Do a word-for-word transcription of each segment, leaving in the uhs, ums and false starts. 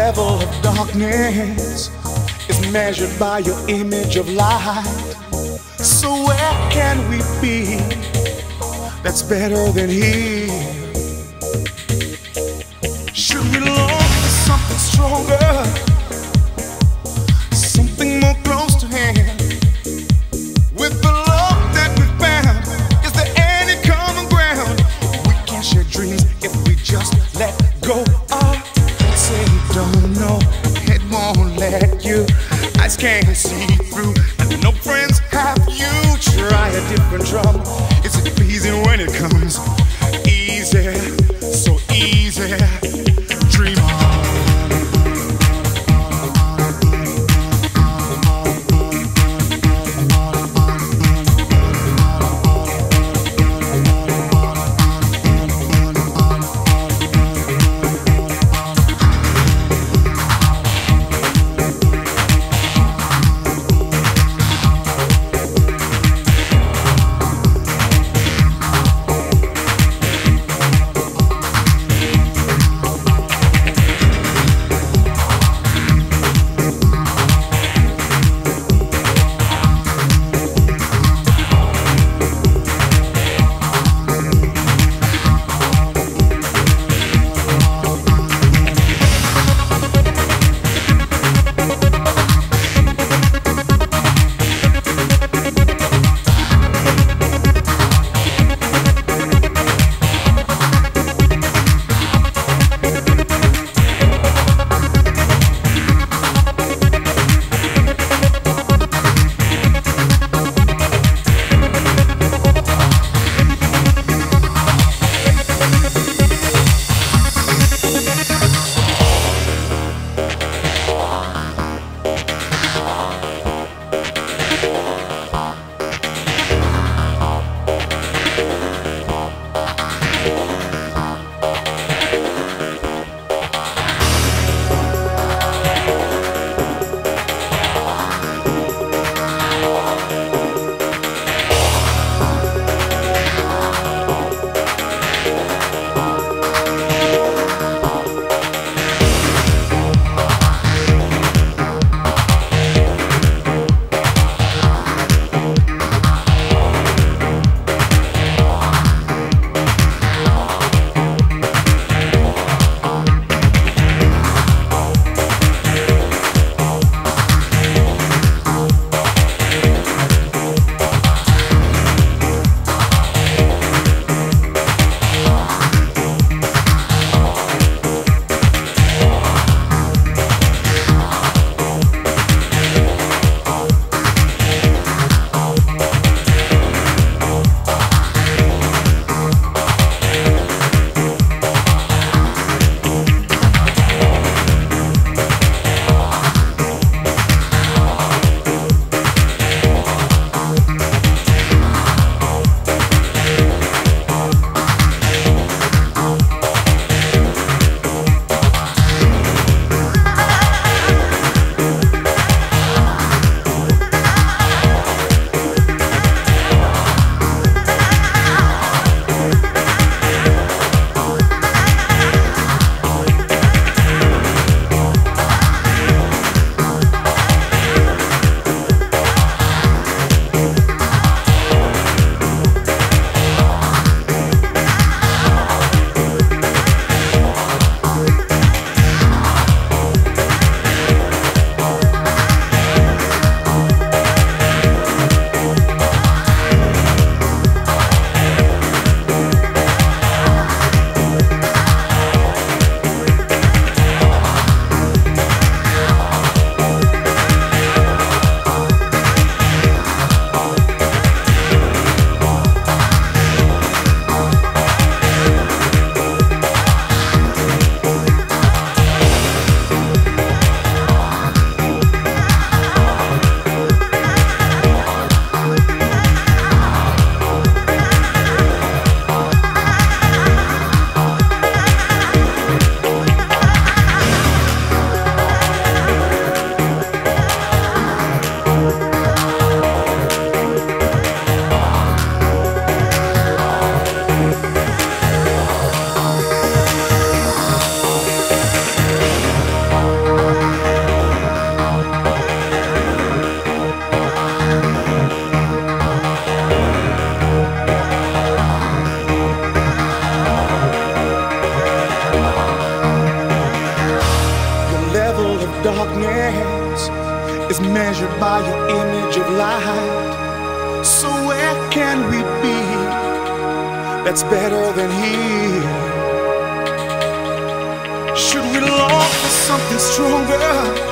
level of darkness is measured by your image of light. So where can we be that's better than here? Should we long for something stronger, something more close to hand? With the love that we found, is there any common ground? We can share dreams if we just let go of. Say you don't know, it won't let you. Eyes can't see through, and no friends have you. Try a different drum. Is it easy when it comes? Easy, so easy. Dream on. darkness is measured by your image of light. So where can we be that's better than here? Should we long for something stronger,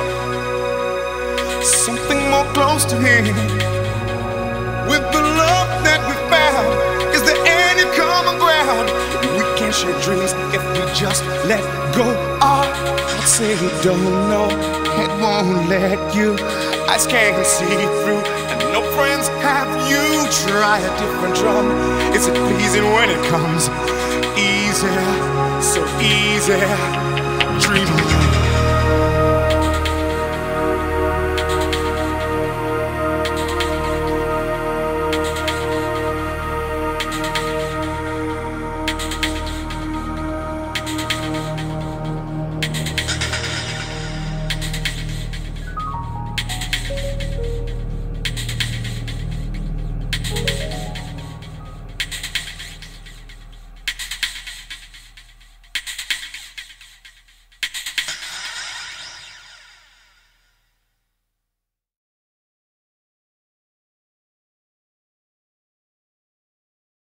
something more close to Him? With the love that we found, is there any common ground? We can share dreams if we just let go. Our hearts say we don't know, it won't let you. Eyes can't see through, and no friends have you. Try a different drum. Is it pleasing when it comes easy, so easy? Dream